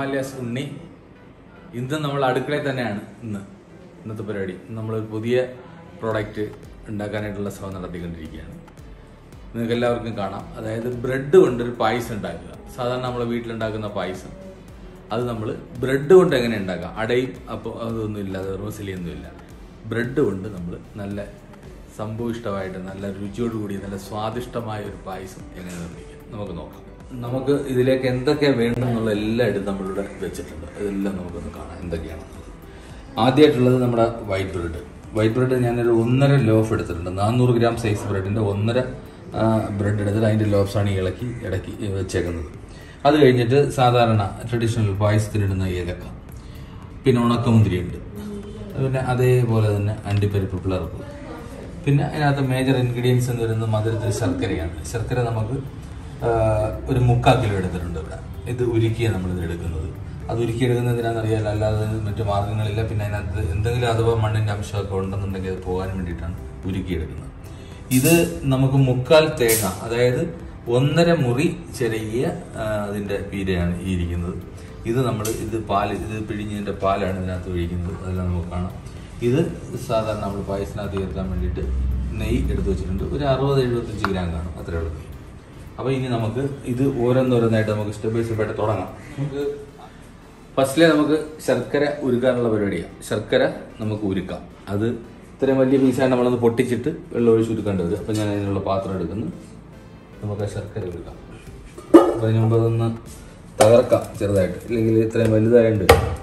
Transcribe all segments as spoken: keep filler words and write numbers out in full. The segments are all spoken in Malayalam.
Himalayas Unni. ഇന്ന് നമ്മൾ അടുക്കളയിൽ തന്നെയാണ് ഇന്ന് ഇന്നത്തെ പരിപാടി. നമ്മളൊരു പുതിയ പ്രോഡക്റ്റ് ഉണ്ടാക്കാനായിട്ടുള്ള ശ്രമം നടത്തിക്കൊണ്ടിരിക്കുകയാണ്. നിങ്ങൾക്ക് എല്ലാവർക്കും കാണാം. അതായത് ബ്രെഡ് കൊണ്ടൊരു പായസം ഉണ്ടാക്കുക. സാധാരണ നമ്മൾ വീട്ടിലുണ്ടാക്കുന്ന പായസം അത് നമ്മൾ ബ്രെഡ് കൊണ്ട് എങ്ങനെ ഉണ്ടാക്കാം? അടയും അപ്പോൾ അതൊന്നും ഇല്ല, അത് റോസലിയൊന്നും ഇല്ല. ബ്രെഡ് കൊണ്ട് നമ്മൾ നല്ല സമ്പുഷ്ടമായിട്ട് നല്ല രുചിയോടുകൂടി നല്ല സ്വാദിഷ്ടമായ ഒരു പായസം എങ്ങനെ നിർമ്മിക്കാം നമുക്ക് നോക്കാം. നമുക്ക് ഇതിലേക്ക് എന്തൊക്കെയാണ് വേണമെന്നുള്ള എല്ലായിടും നമ്മളിവിടെ വെച്ചിട്ടുണ്ട്. ഇതെല്ലാം നമുക്കൊന്ന് കാണാം എന്തൊക്കെയാണെന്നുള്ളത്. ആദ്യമായിട്ടുള്ളത് നമ്മുടെ വൈറ്റ് ബ്രെഡ്. വൈറ്റ് ബ്രെഡ് ഞാനൊരു ഒന്നര ലോഫ് എടുത്തിട്ടുണ്ട്. നാനൂറ് ഗ്രാം സൈസ് ബ്രെഡിൻ്റെ ഒന്നര ബ്രെഡ് എടുത്തിട്ട് അതിൻ്റെ ലോഫ്സാണ് ഇളക്കി ഇടയ്ക്ക് വെച്ചേക്കുന്നത്. അത് കഴിഞ്ഞിട്ട് സാധാരണ ട്രഡീഷണൽ പായസത്തിനിടുന്ന ഏലക്ക, പിന്നെ ഉണക്കമുന്തിരി ഉണ്ട്, പിന്നെ അതേപോലെ തന്നെ അണ്ടിപ്പരിപ്പ് പിളർപ്പ്, പിന്നെ അതിനകത്ത് മേജർ ഇൻഗ്രീഡിയൻസ് എന്ന് പറയുന്നത് മധുരത്തിൽ ശർക്കരയാണ്. ശർക്കര നമുക്ക് ഒരു മുക്കാൽ കിലോ എടുത്തിട്ടുണ്ട് ഇവിടെ. ഇത് ഉരുക്കിയാണ് നമ്മളിത് എടുക്കുന്നത്. അത് ഉരുക്കിയെടുക്കുന്നത് എന്തിനാണെന്നറിയാമല്ലോ, അല്ലാതെ മറ്റു മാർഗ്ഗങ്ങളില്ല. പിന്നെ അതിനകത്ത് എന്തെങ്കിലും അഥവാ മണ്ണിൻ്റെ അംശമൊക്കെ ഉണ്ടെന്നുണ്ടെങ്കിൽ അത് പോകാൻ വേണ്ടിയിട്ടാണ് ഉരുക്കിയെടുക്കുന്നത്. ഇത് നമുക്ക് മുക്കാൽ തേങ്ങ, അതായത് ഒന്നര മുറി ചെറിയ അതിൻ്റെ പീരയാണ് ഈ ഇരിക്കുന്നത്. ഇത് നമ്മൾ ഇത് പാല് ഇത് പിഴിഞ്ഞതിൻ്റെ പാലാണ് ഇതിനകത്ത് ഒഴിക്കുന്നത്. അതെല്ലാം നമുക്ക് കാണാം. ഇത് സാധാരണ നമ്മൾ പായസത്തിനകത്ത് ചേർക്കാൻ വേണ്ടിയിട്ട് നെയ്യ് എടുത്ത് വെച്ചിട്ടുണ്ട്. ഒരു അറുപത് എഴുപത്തഞ്ച് ഗ്രാം കാണും, അത്രയുള്ള നെയ്യ്. അപ്പോൾ ഇനി നമുക്ക് ഇത് ഓരോന്നോരോന്നായിട്ട് നമുക്ക് സ്റ്റെപ്പ് ബൈ സ്റ്റെപ്പായിട്ട് തുടങ്ങാം. നമുക്ക് ഫസ്റ്റിലെ നമുക്ക് ശർക്കര ഉരുക്കാനുള്ള പരിപാടിയാണ്. ശർക്കര നമുക്ക് ഉരുക്കാം. അത് ഇത്രയും വലിയ പീസാണ് നമ്മളൊന്ന് പൊട്ടിച്ചിട്ട് വെള്ളം ഒഴിച്ച് ഉരുക്കേണ്ടി വരും. അപ്പോൾ ഞാൻ അതിനുള്ള പാത്രം എടുക്കുന്നു. നമുക്ക് ആ ശർക്കര ഉരുക്കാം. അപ്പോൾ അതിന് മുമ്പ് അതൊന്ന് തകർക്കാം ചെറുതായിട്ട്, ഇല്ലെങ്കിൽ ഇത്രയും വലുതായുണ്ട്.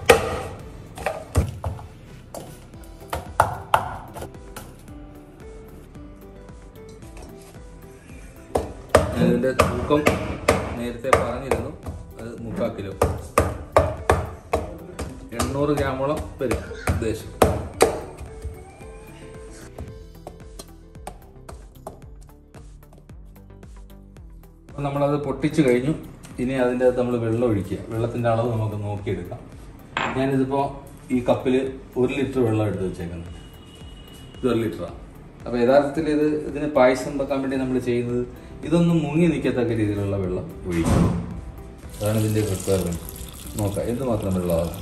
ഞാനിതിൻ്റെ തൂക്കം നേരത്തെ പറഞ്ഞിരുന്നു, അത് മുക്കാൽ കിലോ, എണ്ണൂറ് ഗ്രാമോളം വരും ഉദ്ദേശം. അപ്പം നമ്മളത് പൊട്ടിച്ച് കഴിഞ്ഞു. ഇനി അതിൻ്റെ അകത്ത് നമ്മൾ വെള്ളം ഒഴിക്കുക. വെള്ളത്തിൻ്റെ അളവ് നമുക്ക് നോക്കിയെടുക്കാം. ഞാനിതിപ്പോൾ ഈ കപ്പിൽ ഒരു ലിറ്റർ വെള്ളം എടുത്ത് വെച്ചേക്കുന്നത്. ഇത് ഒരു ലിറ്ററാണ്. അപ്പോൾ യഥാർത്ഥത്തിൽ ഇത് ഇതിന് പായസം വെക്കാൻ വേണ്ടി നമ്മൾ ചെയ്യുന്നത് ഇതൊന്നും മുങ്ങി നിൽക്കത്തക്ക രീതിയിലുള്ള വെള്ളം ഒഴിക്കുക. അതാണ് ഇതിൻ്റെ റിക്വയർമെൻറ്റ്. നോക്കാം എന്തുമാത്രം വെള്ളമാകും.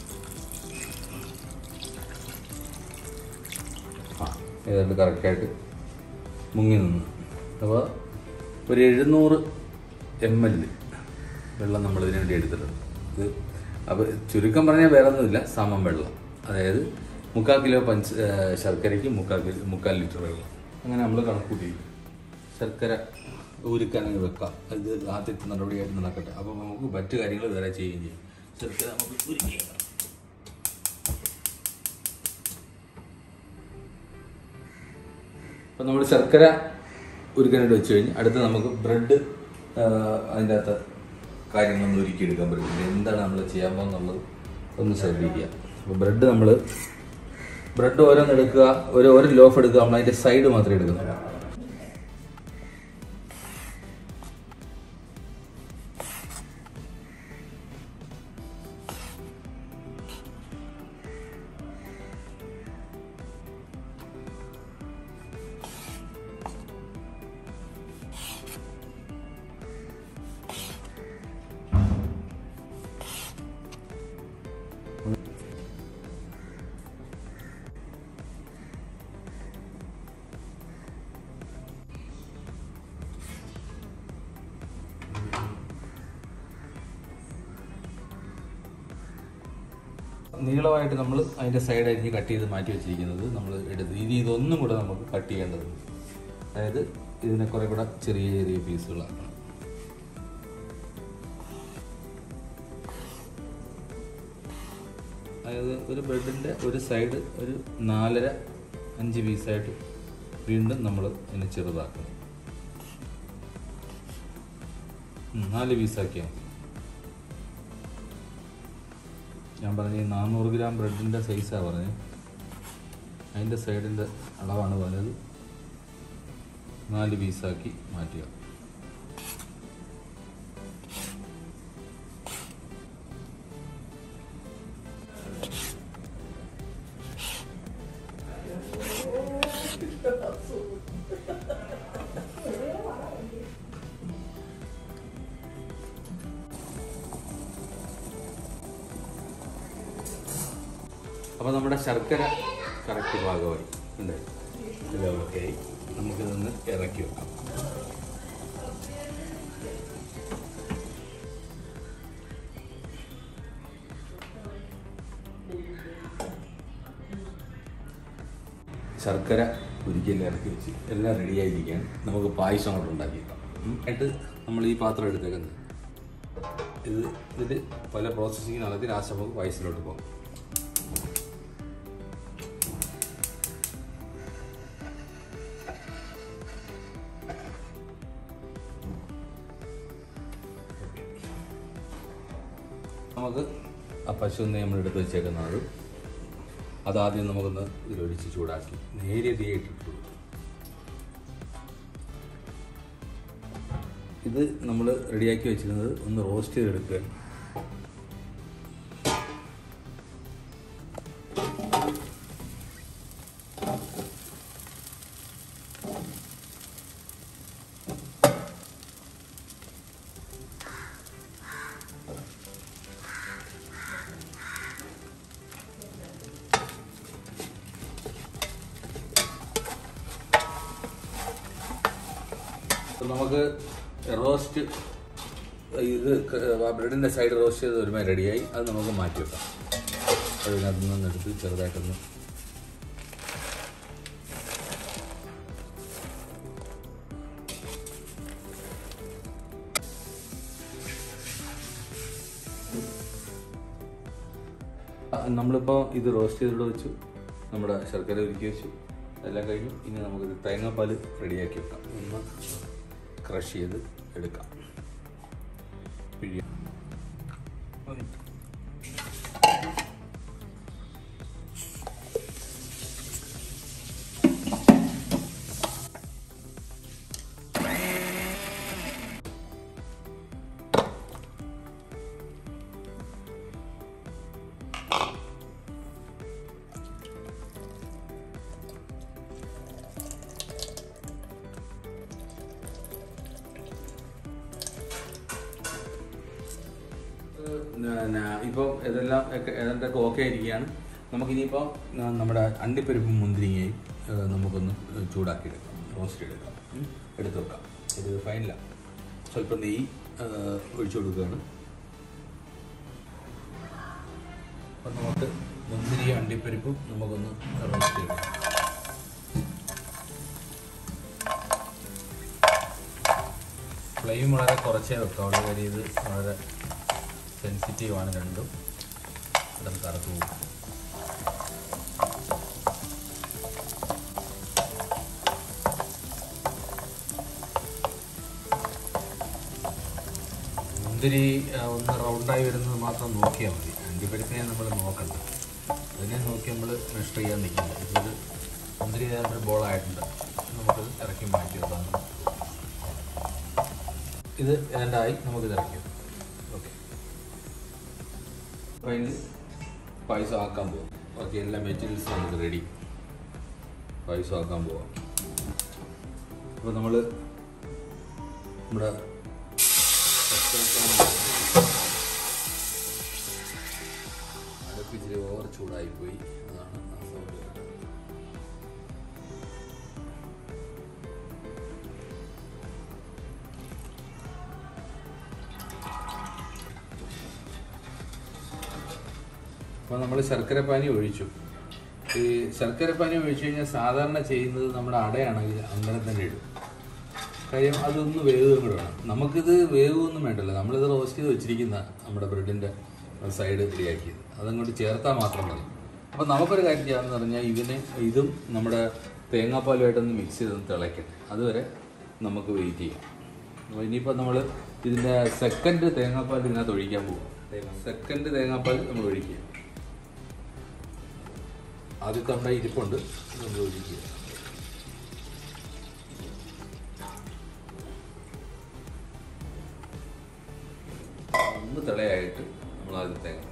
ആ ഏതാണ്ട് കറക്റ്റായിട്ട് മുങ്ങി നിന്ന്. അപ്പോൾ ഒരു എഴുന്നൂറ് എം എൽ വെള്ളം നമ്മളിതിനു വേണ്ടി എടുത്തിട്ടുണ്ട്. ഇത് അപ്പോൾ ചുരുക്കം പറഞ്ഞാൽ വേറെ ഒന്നുമില്ല, സമം വെള്ളം. അതായത് മുക്കാൽ കിലോ പഞ്ച ശർക്കരയ്ക്ക് മുക്കാൽ കിലോ മുക്കാൽ ലിറ്റർ വെള്ളം. അങ്ങനെ നമ്മൾ കണക്കൂട്ടി ശർക്കര ഉരുക്കാനങ്ങ് വെക്കാം. ഇത് ആദ്യത്തെ നടപടിയായിട്ട് നടക്കട്ടെ. അപ്പോൾ നമുക്ക് മറ്റു കാര്യങ്ങൾ വേറെ ചെയ്യുകയും ചെയ്യും. ശർക്കര നമുക്ക് ഉരുക്കിയേക്കാം. അപ്പോൾ നമ്മൾ ശർക്കര ഉരുക്കാനായിട്ട് വെച്ച് കഴിഞ്ഞ് അടുത്ത് നമുക്ക് ബ്രെഡ് അതിൻ്റെ അകത്ത് കാര്യങ്ങളൊന്ന് ഒരുക്കിയെടുക്കാൻ പറ്റില്ല. എന്താണ് നമ്മൾ ചെയ്യാൻ പോകുന്നുള്ളത് ഒന്ന് ശ്രദ്ധിക്കുക. അപ്പോൾ ബ്രെഡ് നമ്മൾ ബ്രെഡ് ഓരോന്ന് എടുക്കുക, ഒരു ഒരു ലോഫ് എടുക്കുക. നമ്മൾ അതിൻ്റെ സൈഡ് മാത്രമേ എടുക്കുന്നുള്ളൂ. നീളമായിട്ട് നമ്മൾ അതിൻ്റെ സൈഡ് അരിഞ്ഞ് കട്ട് ചെയ്ത് മാറ്റി വെച്ചിരിക്കുന്നത് നമ്മൾ എടുത്ത് ഇനി ഇതൊന്നും കൂടെ നമുക്ക് കട്ട് ചെയ്യേണ്ടതുണ്ട്. അതായത് ഇതിനെ കുറേ കൂടെ ചെറിയ ചെറിയ പീസുകളാക്കണം. അതായത് ഒരു ബ്രെഡിൻ്റെ ഒരു സൈഡ് ഒരു നാലര അഞ്ച് പീസായിട്ട് വീണ്ടും നമ്മൾ ഇതിനെ ചെറുതാക്കണം. നാല് പീസാക്കിയാണ് ഞാൻ പറഞ്ഞ നാനൂറ് ഗ്രാം ബ്രെഡിൻ്റെ സൈസാണ് പറഞ്ഞത്. അതിൻ്റെ സൈഡിൻ്റെ അളവാണ് പറഞ്ഞത്. നാല് പീസാക്കി മാറ്റുക. അപ്പോൾ നമ്മുടെ ശർക്കര കറക്റ്റ് ഭാഗമായി ഉണ്ട്, ഇതൊക്കെ ആയി. നമുക്കിതൊന്ന് ഇറക്കി വെക്കാം. ശർക്കര ഒരിക്കലും ഇറക്കി വെച്ച് എല്ലാം റെഡിയായിരിക്കാൻ നമുക്ക് പായസം കൊണ്ട് ഉണ്ടാക്കിയേക്കാം. എന്നിട്ട് നമ്മൾ ഈ പാത്രം എടുത്തേക്കുന്നത് ഇത് ഇതിൽ പല പ്രോസസ്സിങ് നടത്തി ലാസ്റ്റ് നമുക്ക് പായസത്തിലോട്ട് പോകും. നമുക്ക് ആ പശുവിനെ നമ്മൾ എടുത്ത് വെച്ചേക്കുന്നത് അതാദ്യം നമുക്കൊന്ന് ഇതിലൊഴിച്ച് ചൂടാക്കി നേരിയ തീയിട്ടിട്ടു. ഇത് നമ്മൾ റെഡിയാക്കി വെച്ചിരുന്നത് ഒന്ന് റോസ്റ്റ് ചെയ്തെടുക്കുക. നമുക്ക് റോസ്റ്റ് ഇത് ബ്രെഡിൻ്റെ സൈഡ് റോസ്റ്റ് ചെയ്ത് ഒരുമാതിരി റെഡിയായി. അത് നമുക്ക് മാറ്റി വെക്കാം. അതിനകത്ത് നിന്നെടുത്ത് ചെറുതായിട്ടൊന്ന് നമ്മളിപ്പോൾ ഇത് റോസ്റ്റ് ചെയ്തിട്ട് വെച്ചു, നമ്മുടെ ശർക്കര ഉരുക്കി വെച്ചു, എല്ലാം കഴിഞ്ഞു. ഇനി നമുക്കിത് തേങ്ങാപ്പാൽ റെഡിയാക്കി വെക്കാം. ഒന്ന് ക്രഷ് ചെയ്ത് എടുക്കാം. പിഴിയാം. ഇപ്പോൾ ഇതെല്ലാം ഏതാണ്ടൊക്കെ ഓക്കെ ആയിരിക്കുകയാണ്. നമുക്കിനിയിപ്പോൾ നമ്മുടെ അണ്ടിപ്പരിപ്പും മുന്തിരിങ്ങയും നമുക്കൊന്ന് ചൂടാക്കി എടുക്കാം, റോസ്റ്റ് എടുക്കാം, എടുത്ത് വെക്കാം. ഇത് ഫൈനലാണ്. സ്വല്പം നെയ്യ് ഒഴിച്ചു കൊടുക്കുകയാണ്. അപ്പം നമുക്ക് മുന്തിരിയും അണ്ടിപ്പരിപ്പും നമുക്കൊന്ന് റോസ്റ്റ് എടുക്കാം. ഫ്ലെയിം വളരെ കുറച്ചേ വെക്കാവുള്ളൂ. കാര്യം ഇത് വളരെ സെൻസിറ്റീവാണ്, രണ്ടും ഇടം കറക്കും. മുന്തിരി ഒന്ന് റൗണ്ടായി വരുന്നത് മാത്രം നോക്കിയാൽ മതി. അണ്ടിപ്പരിപ്പിനെ നമ്മൾ നോക്കണ്ട, അതിനെ നോക്കി നമ്മൾ മെഷർ ചെയ്യാൻ നിൽക്കില്ല. ഇതൊരു മുന്തിരി ഒരു ബോളായിട്ടുണ്ട്, നമുക്കത് ഇറക്കി മാറ്റി വെക്കാം. ഇത് ഏതാണ്ടായി, നമുക്കിത് ഇറക്കി വെക്കാം. ഓക്കെ, അപ്പോൾ അതിന് പായസം ആക്കാൻ പോവാം. ഓക്കെ, എല്ലാ മെറ്റീരിയൽസും നമുക്ക് റെഡി. പായസം ആക്കാൻ പോവാം. അപ്പോൾ നമ്മൾ നമ്മുടെ അടുപ്പിച്ചിരി ഓവർ ചൂടായിപ്പോയി, അതാണ് ആ സൗണ്ട്. അപ്പോൾ നമ്മൾ ശർക്കരപ്പാനി ഒഴിച്ചു. ഈ ശർക്കരപ്പാനി ഒഴിച്ചു കഴിഞ്ഞാൽ സാധാരണ ചെയ്യുന്നത് നമ്മുടെ അടയാണെങ്കിൽ അങ്ങനെ തന്നെ ഇടും. കാര്യം അതൊന്ന് വേവുകയും കൂടെ വേണം. നമുക്കിത് വേവൊന്നും വേണ്ടല്ലോ, നമ്മളിത് റോസ്റ്റ് ചെയ്ത് വെച്ചിരിക്കുന്ന നമ്മുടെ ബ്രെഡിൻ്റെ സൈഡ് റെഡിയാക്കിയത് അതങ്ങോട്ട് ചേർത്താൽ മാത്രം മതി. അപ്പോൾ നമുക്കൊരു കാര്യം ചെയ്യാമെന്ന് പറഞ്ഞാൽ ഇതിനെ ഇതും നമ്മുടെ തേങ്ങാപ്പാലുമായിട്ടൊന്ന് മിക്സ് ചെയ്തൊന്ന് തിളയ്ക്കട്ടെ. അതുവരെ നമുക്ക് വെയിറ്റ് ചെയ്യാം. അപ്പോൾ ഇനിയിപ്പോൾ നമ്മൾ ഇതിൻ്റെ സെക്കൻഡ് തേങ്ങാപ്പാൽ ഇതിനകത്ത് ഒഴിക്കാൻ പോകും. സെക്കൻഡ് തേങ്ങാപ്പാൽ നമ്മൾ ഒഴിക്കുക. ആദ്യത്തെ നമ്മുടെ ഇരിപ്പുണ്ട്, നമ്മൾ ഒഴിക്കുക. ഒന്ന് തിളയായിട്ട് നമ്മൾ ആദ്യം തേങ്ങ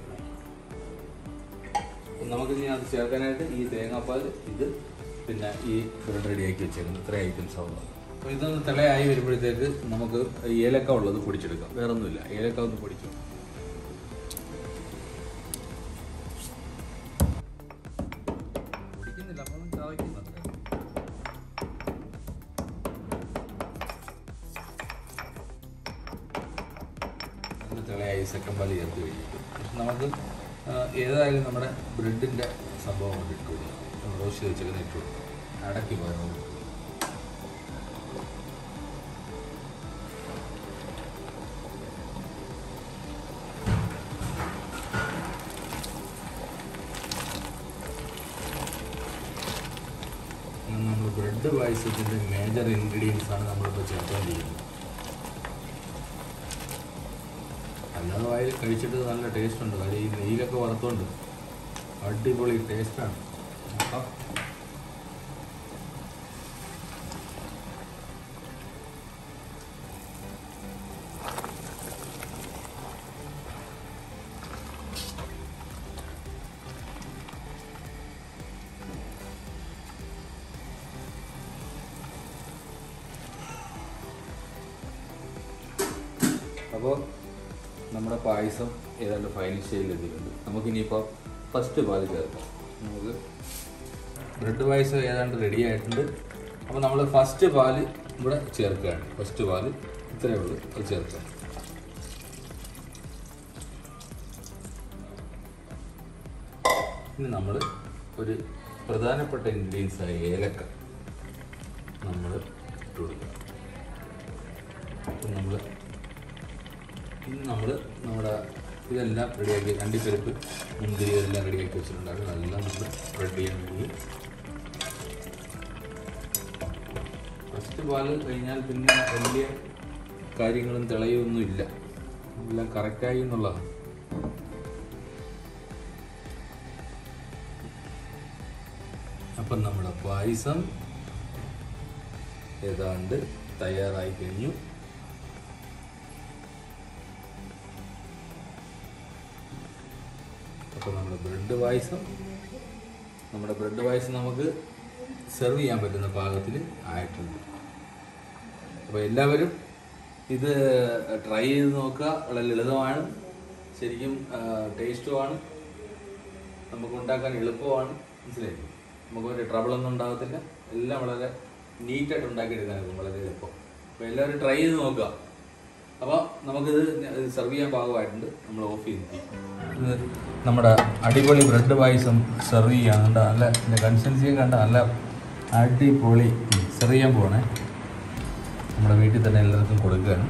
നമുക്കിനി അത് ചേർക്കാനായിട്ട് ഈ തേങ്ങാപ്പാൽ, ഇത് പിന്നെ ഈ ബ്രെഡ് റെഡിയാക്കി വെച്ചേക്കുന്നത് ഇത്രയും ഐറ്റംസ് ആവുന്നത്. അപ്പോൾ ഇതൊന്ന് തിളയായി വരുമ്പോഴത്തേക്ക് നമുക്ക് ഏലക്ക ഉള്ളത് പൊടിച്ചെടുക്കാം. വേറെ ഒന്നുമില്ല, ഏലക്ക ഒന്ന് പൊടിച്ചു. വിലയായി സെക്കൻഡ് പാല് ചേർത്ത് കഴിഞ്ഞിട്ട്. പക്ഷെ നമുക്ക് ഏതായാലും നമ്മുടെ ബ്രെഡിൻ്റെ സംഭവം കൊണ്ട് ഇട്ട് കൊടുക്കാം. റോസ്റ്റ് വെച്ചൊക്കെ ഇട്ട് കൊടുക്കാം. അടക്കി പോയാൽ നമ്മൾ ബ്രെഡ് പായസത്തിൻ്റെ മേജർ ഇൻഗ്രീഡിയൻസ് ആണ് നമ്മളിപ്പോൾ ചേർത്തുകൊണ്ടിരിക്കുന്നത്. അല്ലാതെ വായിൽ കഴിച്ചിട്ട് നല്ല ടേസ്റ്റ് ഉണ്ട്. കാര്യം ഈ നെയ്യിലൊക്കെ വറുത്തോണ്ട് അടിപൊളി ടേസ്റ്റാണ്. അപ്പം അപ്പോൾ നമ്മുടെ പായസം ഏതാണ്ട് ഫൈനൽ സ്റ്റേജിൽ എത്തിയിട്ടുണ്ട്. നമുക്കിനിയിപ്പോൾ ഫസ്റ്റ് പാല് ചേർക്കാം. നമുക്ക് ബ്രെഡ് പായസം ഏതാണ്ട് റെഡി ആയിട്ടുണ്ട്. അപ്പോൾ നമ്മൾ ഫസ്റ്റ് പാല് ഇവിടെ ചേർക്കുകയാണ്. ഫസ്റ്റ് പാല് ഇത്രയേ ഉള്ളൂ, അത് ചേർക്കാം. ഇനി നമ്മൾ ഒരു പ്രധാനപ്പെട്ട ഇൻഗ്രീഡിയൻസായ ഏലക്ക നമ്മൾ ഇട്ട് കൊടുക്കുക. അപ്പം നമ്മൾ ഇന്ന് നമ്മൾ നമ്മുടെ ഇതെല്ലാം റെഡിയാക്കി അണ്ടിപ്പരിപ്പ് മുന്തിരി ഇതെല്ലാം റെഡിയാക്കി വെച്ചിട്ടുണ്ടാകും. അതെല്ലാം നമ്മൾ സ്പ്രെഡ് ചെയ്യാൻ വേണ്ടി ഫസ്റ്റ് പാല് കഴിഞ്ഞാൽ പിന്നെ വലിയ കാര്യങ്ങളും തിളയൊന്നും ഇല്ല, എല്ലാം കറക്റ്റായി എന്നുള്ളതാണ്. അപ്പം നമ്മുടെ പായസം ഏതാണ്ട് തയ്യാറായി കഴിഞ്ഞു. അപ്പോൾ നമ്മുടെ ബ്രെഡ് പായസം നമ്മുടെ ബ്രെഡ് പായസം നമുക്ക് സെർവ് ചെയ്യാൻ പറ്റുന്ന പാകത്തിൽ ആയിട്ടുണ്ട്. അപ്പോൾ എല്ലാവരും ഇത് ട്രൈ ചെയ്ത് നോക്കുക. വളരെ ലളിതമാണ്, ശരിക്കും ടേസ്റ്റുമാണ്, നമുക്ക് ഉണ്ടാക്കാൻ എളുപ്പമാണ്. മനസ്സിലായി, നമുക്ക് ഒരു ട്രബിളൊന്നും ഉണ്ടാകത്തില്ല. എല്ലാം വളരെ നീറ്റായിട്ട് ഉണ്ടാക്കിയെടുക്കാനായിരിക്കും വളരെ എളുപ്പം. അപ്പോൾ എല്ലാവരും ട്രൈ ചെയ്ത് നോക്കുക. അപ്പോൾ നമുക്കിത് സെർവ് ചെയ്യാൻ പാകമായിട്ടുണ്ട്. നമ്മൾ ഓഫ് ചെയ്ത് ഇത് നമ്മുടെ അടിപൊളി ബ്രെഡ് പായസം സെർവ് ചെയ്യാൻ കണ്ട നല്ല ഇതിൻ്റെ കൺസിസ്റ്റൻസിയൊക്കെ കണ്ട നല്ല അടിപൊളി സെർവ് ചെയ്യാൻ പോകണേ. നമ്മുടെ വീട്ടിൽ തന്നെ എല്ലാവർക്കും കൊടുക്കുകയാണ്.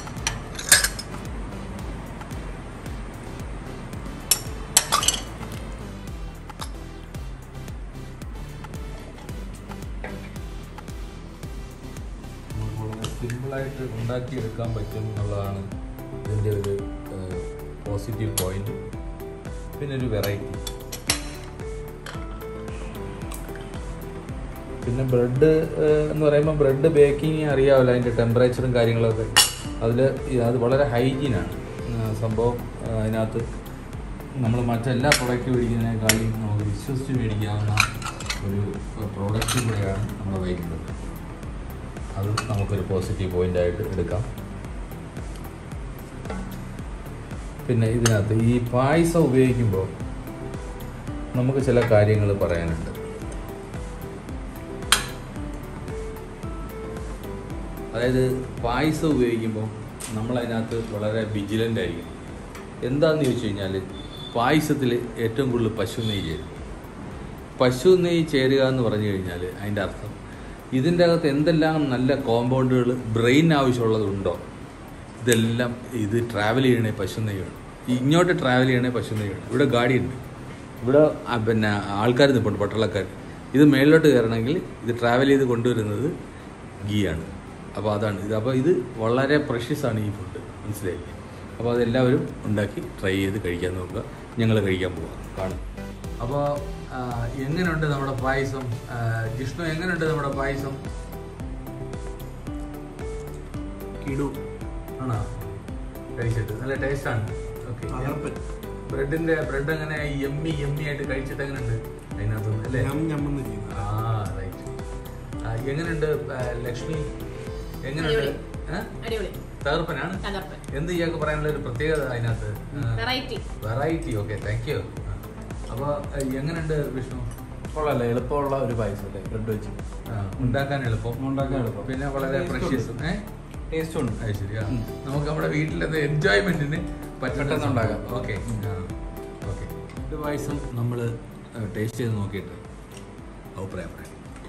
സിമ്പിളായിട്ട് ഉണ്ടാക്കിയെടുക്കാൻ പറ്റും എന്നുള്ളതാണ് ഇതിൻ്റെ ഒരു പോസിറ്റീവ് പോയിന്റ്. പിന്നെ ഒരു വെറൈറ്റി. പിന്നെ ബ്രെഡ് എന്ന് പറയുമ്പോൾ ബ്രെഡ് ബേക്കിങ് അറിയാമല്ലോ, അതിൻ്റെ ടെമ്പറേച്ചറും കാര്യങ്ങളൊക്കെ. അതിൽ അത് വളരെ ഹൈജീനാണ് സംഭവം. അതിനകത്ത് നമ്മൾ മറ്റെല്ലാ പ്രൊഡക്റ്റ് മേടിക്കുന്നതിനേക്കാളും നമുക്ക് വിശ്വസിച്ച് മേടിക്കാവുന്ന ഒരു പ്രോഡക്റ്റ് കൂടെയാണ് നമ്മൾ വയ്ക്കുന്നത്. അത് നമുക്കൊരു പോസിറ്റീവ് പോയിൻ്റായിട്ട് എടുക്കാം. പിന്നെ ഇതിനകത്ത് ഈ പായസം ഉപയോഗിക്കുമ്പോൾ നമുക്ക് ചില കാര്യങ്ങൾ പറയാനുണ്ട്. അതായത് പായസം ഉപയോഗിക്കുമ്പോൾ നമ്മളതിനകത്ത് വളരെ വിജിലൻ്റ് ആയിരിക്കും. എന്താണെന്ന് ചോദിച്ചു കഴിഞ്ഞാൽ പായസത്തിൽ ഏറ്റവും കൂടുതൽ പശു നെയ്യ് ചേരും. പശു നെയ്യ് ചേരുക എന്ന് പറഞ്ഞു കഴിഞ്ഞാൽ അതിൻ്റെ അർത്ഥം ഇതിൻ്റെ അകത്ത് എന്തെല്ലാം നല്ല കോമ്പൗണ്ടുകൾ ബ്രെയിൻ ആവശ്യമുള്ളതുണ്ടോ ഇതെല്ലാം ഇത് ട്രാവൽ ചെയ്യണേ പശു നെയ്യാണ്. ഇങ്ങോട്ട് ട്രാവൽ ചെയ്യണേ പശു നെയ്യാണ്. ഇവിടെ ഗാഡിയുണ്ട്, ഇവിടെ പിന്നെ ആൾക്കാർ നിൽപ്പുണ്ട്, പട്ടാളക്കാർ. ഇത് മേളിലോട്ട് കയറണമെങ്കിൽ ഇത് ട്രാവൽ ചെയ്ത് കൊണ്ടുവരുന്നത് ഗീയാണ്. അപ്പോൾ അതാണ് ഇത്. അപ്പോൾ ഇത് വളരെ പ്രഷ്യസാണ് ഈ ഫുഡ്, മനസ്സിലായില്ലേ? അപ്പോൾ അതെല്ലാവരും ഉണ്ടാക്കി ട്രൈ ചെയ്ത് കഴിക്കാൻ നോക്കുക. ഞങ്ങൾ കഴിക്കാൻ പോകാം, കാണും. അപ്പോൾ എങ്ങനെയുണ്ട് നമ്മുടെ പായസം? ജിഷ്ണു, എങ്ങനെയുണ്ട് നമ്മുടെ പായസം? കിടു ആണോ? കഴിച്ചിട്ട് നല്ല ടേസ്റ്റാണ്. ഓക്കെ, ബ്രെഡിന്റെ ബ്രെഡ് എങ്ങനെ എമ്മി എമ്മി ആയിട്ട് കഴിച്ചിട്ട് എങ്ങനെയുണ്ട് അതിനകത്ത് അല്ലേ? ആ റൈറ്റ്. എങ്ങനെയുണ്ട് ലക്ഷ്മി? എങ്ങനെയുണ്ട്? തകർപ്പനാണ്. എന്ത് ഇയാൾക്ക് പറയാനുള്ള ഒരു പ്രത്യേകത അതിനകത്ത്? വെറൈറ്റി. Okay, thank you. അപ്പോൾ എങ്ങനെയുണ്ട് വിഷ്ണു? കൊള്ളാല്ലേ, എളുപ്പമുള്ള ഒരു പായസം അല്ലേ ബ്രെഡ് വെച്ച് ഉണ്ടാക്കാൻ എളുപ്പം ഉണ്ടാക്കാൻ എളുപ്പം പിന്നെ വളരെ പ്രഷ്യസും ടേസ്റ്റും ഉണ്ട്. അത് ശരിയാ. നമുക്ക് നമ്മുടെ വീട്ടിലത്തെ എൻജോയ്മെന്റിന് പെട്ടെന്ന് ഉണ്ടാക്കാം. ഓക്കെ ഓക്കെ ബ്രെഡ് പായസം നമ്മൾ ടേസ്റ്റ് ചെയ്ത് നോക്കിയിട്ട് അഭിപ്രായം പറയാം.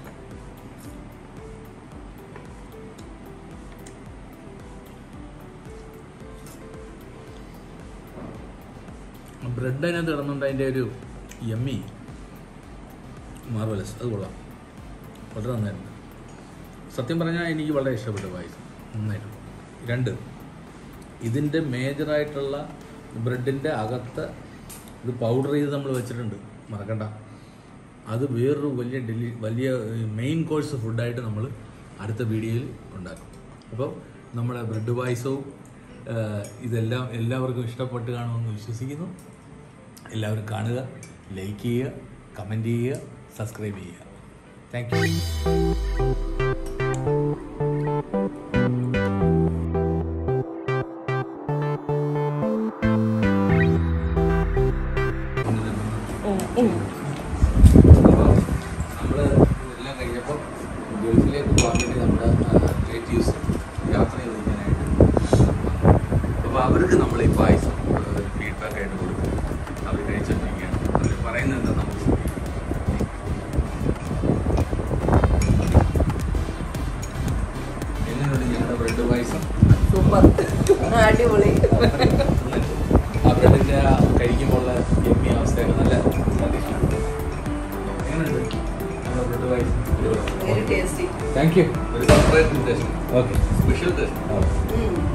ബ്രെഡ് അതിനകത്ത് കിടന്നുണ്ട്, അതിൻ്റെ ഒരു യമ്മി മാർവലസ്, അത് കൊള്ളാം, വളരെ നന്നായിരുന്നു. സത്യം പറഞ്ഞാൽ എനിക്ക് വളരെ ഇഷ്ടപ്പെട്ടു പായസം, നന്നായിട്ടുണ്ട്. രണ്ട്, ഇതിൻ്റെ മേജറായിട്ടുള്ള ബ്രെഡിൻ്റെ അകത്ത് ഇത് പൗഡർ ചെയ്ത് നമ്മൾ വെച്ചിട്ടുണ്ട്, മറക്കണ്ട. അത് വേറൊരു വലിയ ഡെലി വലിയ മെയിൻ കോഴ്സ് ഫുഡായിട്ട് നമ്മൾ അടുത്ത വീഡിയോയിൽ ഉണ്ടാക്കും. അപ്പോൾ നമ്മുടെ ബ്രെഡ് പായസവും ഇതെല്ലാം എല്ലാവർക്കും ഇഷ്ടപ്പെട്ട് കാണുമെന്ന് വിശ്വസിക്കുന്നു. എല്ലാവരും കാണുക, ലൈക്ക് ചെയ്യുക, കമൻറ്റ് ചെയ്യുക, സബ്സ്ക്രൈബ് ചെയ്യുക. Thank you. നമ്മൾ ഇതെല്ലാം കഴിഞ്ഞപ്പോൾ ഗൾഫിലേക്ക് പോകാൻ വേണ്ടി നമ്മുടെ റിലേറ്റീവ്സ് യാത്ര ചെയ്ത് കഴിഞ്ഞാനായിട്ട്, അപ്പോൾ അവർക്ക് നമ്മൾ ഈ പായസം ഫീഡ്ബാക്ക് ആയിട്ട് കൊടുക്കും. അവർ കഴിച്ചിട്ടിരിക്കുകയാണ്, അവർ പറയുന്നത് എന്താ നമുക്ക് എങ്ങനെയുണ്ട് ഞങ്ങളുടെ ബ്രെഡ് പായസം? സൂപ്പർ, അടിപൊളി. ആ ബ്രെഡിൻ്റെ കഴിക്കുമ്പോൾ ഉള്ള യമ്മി അവസ്ഥയൊക്കെ നല്ല സന്തോഷമാണ്. എങ്ങനെയുണ്ട് നമ്മുടെ bread payasam? Very tasty. Thank you. ഒരു separate taste. Okay, special taste.